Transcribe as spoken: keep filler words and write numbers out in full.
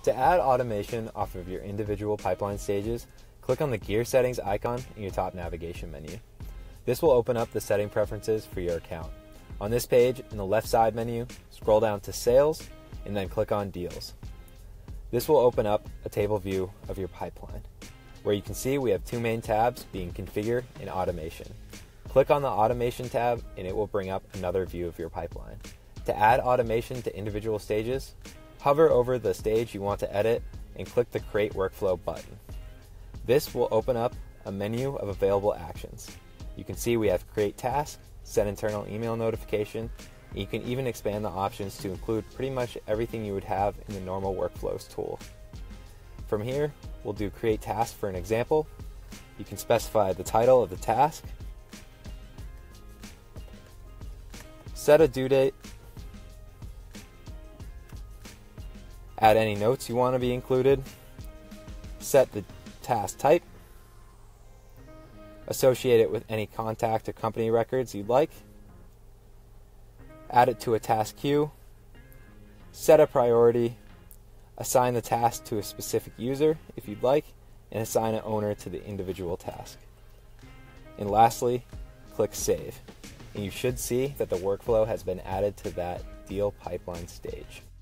To add automation off of your individual pipeline stages, click on the gear settings icon in your top navigation menu. This will open up the setting preferences for your account. On this page, in the left side menu, scroll down to Sales and then click on Deals. This will open up a table view of your pipeline, where you can see we have two main tabs being Configure and Automation. Click on the Automation tab and it will bring up another view of your pipeline. To add automation to individual stages, hover over the stage you want to edit and click the Create Workflow button. This will open up a menu of available actions. You can see we have Create Task, Set Internal Email Notification, and you can even expand the options to include pretty much everything you would have in the normal Workflows tool. From here, we'll do Create Task for an example. You can specify the title of the task, set a due date, add any notes you want to be included, set the task type, associate it with any contact or company records you'd like, add it to a task queue, set a priority, assign the task to a specific user if you'd like, and assign an owner to the individual task. And lastly, click Save, and you should see that the workflow has been added to that deal pipeline stage.